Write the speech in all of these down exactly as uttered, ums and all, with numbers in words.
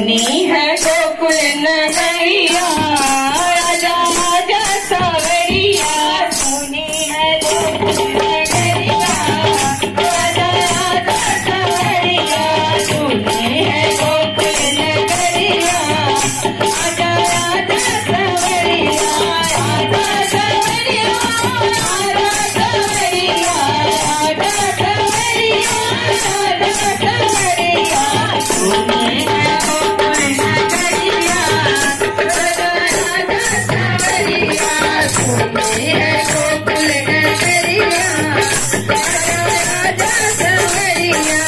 सुनी है गोकुल नगरिया, आजा आजा सावरिया, सुनी है गोकुल नगरिया, आजा आजा सावरिया, सुनी है गोकुल नगरिया, आजा आजा सावरिया, आजा सावरिया, आजा सावरिया, आजा सावरिया, आजा सावरिया, सुनी है गोकुल नगरिया, आजा आजा सावरिया, सुनी है गोकुल नगरिया, आजा आजा सावरिया।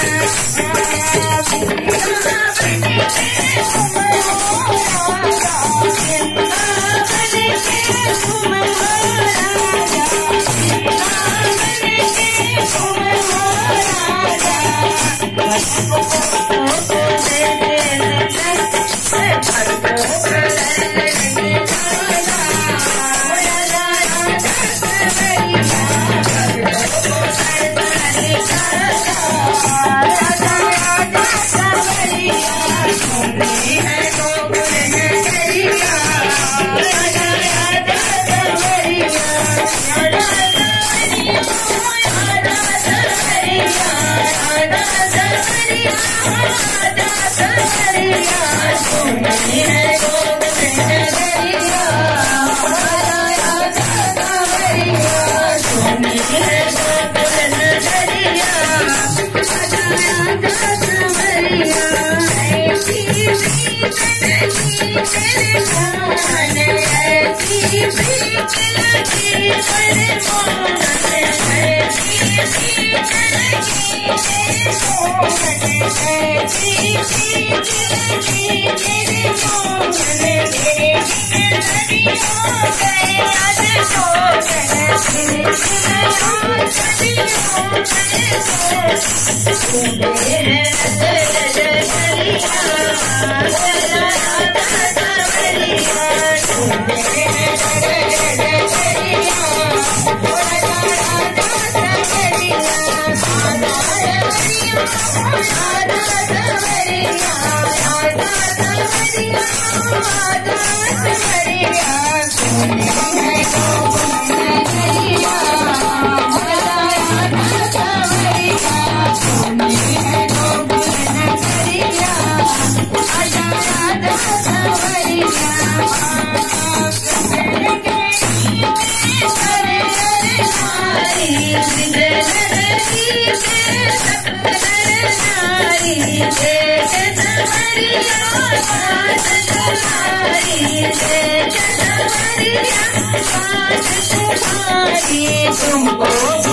तुमको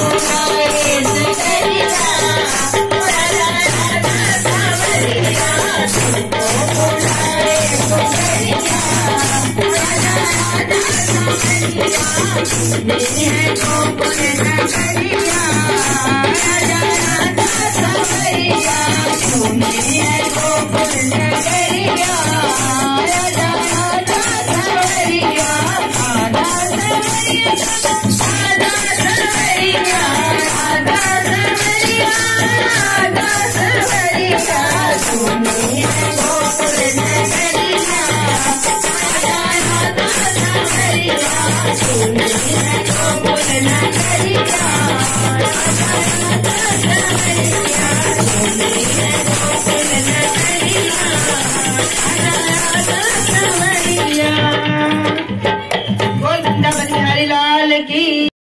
बुलाए नगरिया, तुमको बुलाए नगरिया, सुनी है गोकुल नगरिया, आजा आजा सावरिया, सुनी है गोकुल नगरिया, आजा आजा सावरिया, आजा सावरिया, आजा सावरिया, आजा सावरिया, सुनी है गोकुल नगरिया, आजा आजा सावरिया, सुनी है गोकुल नगरिया, आजा आजा सावरिया, सुनी है गोकुल नगरिया, आजा आजा सावरिया। बोल वृंदावन बिहारी लाल की।